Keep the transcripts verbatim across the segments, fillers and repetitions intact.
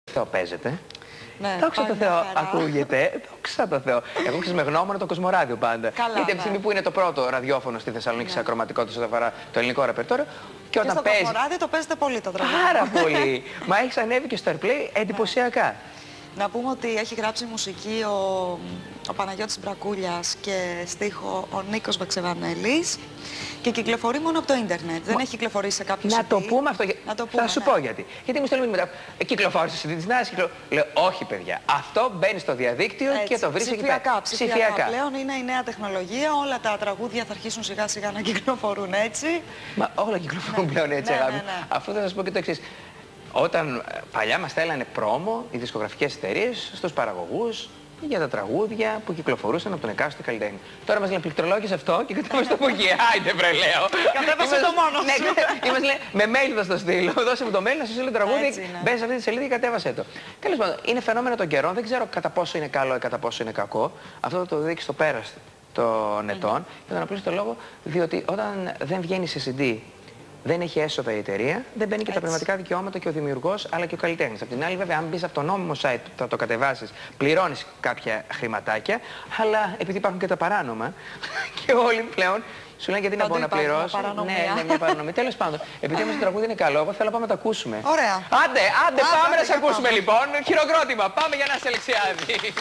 Θεό παίζεται. Ναι, Δόξα τω Θεώ, ακούγεται. Δόξα τω Θεώ. Εγώ ξέρω με γνώμονα το Κοσμοράδιο πάντα. Καλά, γιατί από τη ναι. στιγμή που είναι το πρώτο ραδιόφωνο στη Θεσσαλονίκη σε ακροματικότητα όσον αφορά το ελληνικό ρεπερτόριο. Και, και όταν στο παίζει. Κοσμοράδιο το παίζετε πολύ το τραγούδι. Πάρα πολύ. Μα έχει ανέβει και στο Airplay εντυπωσιακά. Να πούμε ότι έχει γράψει μουσική ο, ο Παναγιώτης Μπρακούλιας και στίχο ο Νίκος Βαξεβανέλης και κυκλοφορεί μόνο από το ίντερνετ. Μα... δεν έχει κυκλοφορήσει σε κάποιο Να σι ντι. το πούμε αυτό. Να το πούμε, θα σου ναι. πω γιατί. Γιατί μου στέλνουν μετά. Κυκλοφόρησε σι ντι της Νέας. Κυκλο... Λέω όχι, παιδιά. Αυτό μπαίνει στο διαδίκτυο Έτσι, και το βρίσκει εκεί ψηφιακά, ψηφιακά. ψηφιακά. Πλέον είναι η νέα τεχνολογία. Όλα τα τραγούδια θα αρχίσουν σιγά σιγά να κυκλοφορούν έτσι. Μα όλα κυκλοφορούν ναι. πλέον έτσι, ναι, αγάπη. ναι, ναι. Αφού θα σας πω και το εξής. Όταν παλιά μας στέλνανε πρόμο οι δισκογραφικές εταιρείες στους παραγωγούς για τα τραγούδια που κυκλοφορούσαν από τον εκάστοτε καλλιτέχνη. Τώρα μας λένε πληκτρολόγησε αυτό και κατέβασε το από εκεί. Άιντε βρε λέω. Κατέβασε το μόνο σου. Ναι, μας λένε με mail θα στο στείλω. Δώσε μου το mail να σου στείλω τραγούδι. Ναι. Μπες σε αυτή τη σελίδα και κατέβασε το. Τέλος πάντων, είναι φαινόμενο των καιρών. Δεν ξέρω κατά πόσο είναι καλό ή κατά πόσο είναι κακό. Αυτό το δείξει στο πέρας των ετών. Mm-hmm. Για τον απλούστο το λόγο, διότι όταν δεν βγαίνει σε σι ντι, δεν έχει έσοδα η εταιρεία, δεν μπαίνει και Έτσι. τα πνευματικά δικαιώματα και ο δημιουργός αλλά και ο καλλιτέχνης. Απ' την άλλη, βέβαια, αν μπεις από το νόμιμο site που θα το κατεβάσεις, πληρώνεις κάποια χρηματάκια, αλλά επειδή υπάρχουν και τα παράνομα και όλοι πλέον σου λένε γιατί να μπορώ να πληρώσω. Ναι, ναι, μια παρανομή. Τέλος πάντων, επειδή όμως το τραγούδι είναι καλό, εγώ θέλω να πάμε να το ακούσουμε. Ωραία. Άντε, άντε, Α, πάμε να σε ακούσουμε πάμε. λοιπόν. Χειροκρότημα. Πάμε για να σε Αλεξιάδη.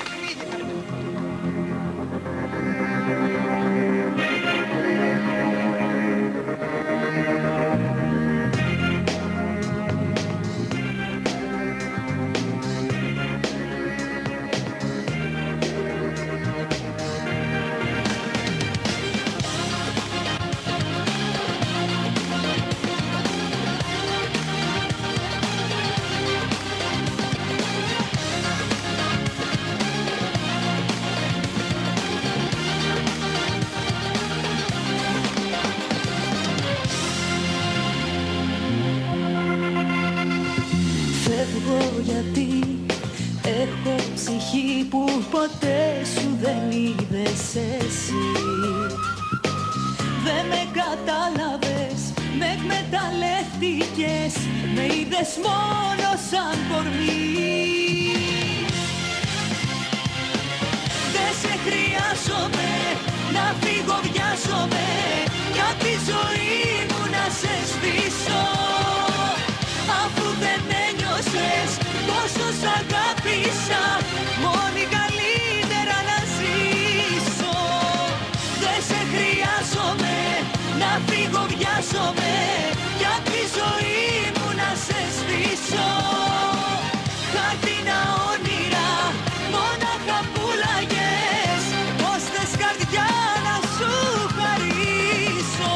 Φεύγω γιατί έχω ψυχή που ποτέ σου δεν είδες εσύ. Δεν με κατάλαβες, με εκμεταλλεύτηκες, με είδες μόνο σαν κορμί. Δεν σε χρειάζομαι, να φύγω βιάζομαι, για τη ζωή μου να σε σβήσω. Αφού δεν ένιωσες πόσο σ' αγάπησα, μόνη καλύτερα να ζήσω. Δεν σε χρειάζομαι, να φύγω βιάζομαι, για τη ζωή μου να σε σβήσω. Χάρτινα όνειρα, μόναχα πουλάγες, πως θες καρδιά να σου χαρίσω.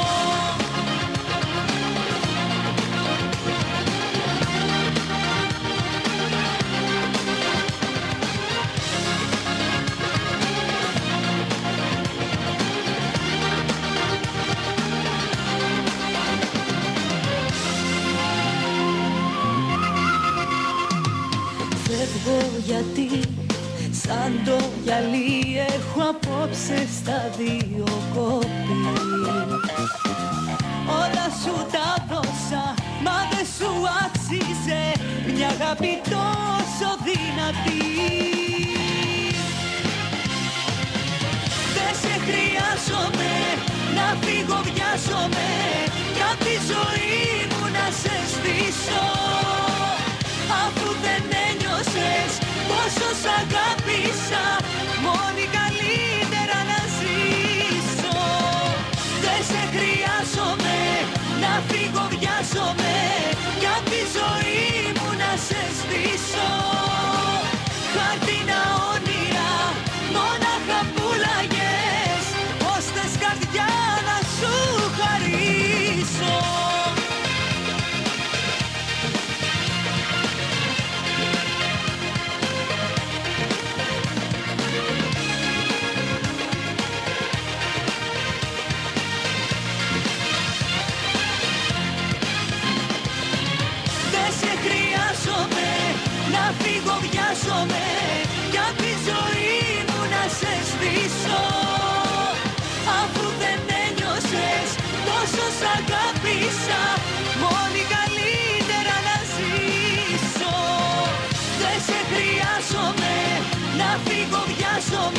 Φεύγω γιατί σαν το γυαλί έχω απόψε στα δύο κόπη. Όλα σου τα δώσα, μα δεν σου άξιζε μια αγάπη τόσο δυνατή. Δεν σε χρειάζομαι, να φύγω βιάζομαι, για τη ζωή μου να σε σβήσω. Αφού δεν ένιωσες πόσο σ' αγάπησα, μόνη καλύτερα να ζήσω. Δεν σε χρειάζομαι, να φύγω βιάζομαι, για τη ζωή μου να σε σβήσω. Χάρτινα όνειρα, μόναχα πουλάγες, πως θες καρδιά να σου χαρίσω. Να φύγω βιάζομαι, για τη ζωή μου να σε σβήσω. Αφού δεν ένιωσες πόσο σ' αγάπησα, μόνη καλύτερα να ζήσω. εγώ βιάζομαι.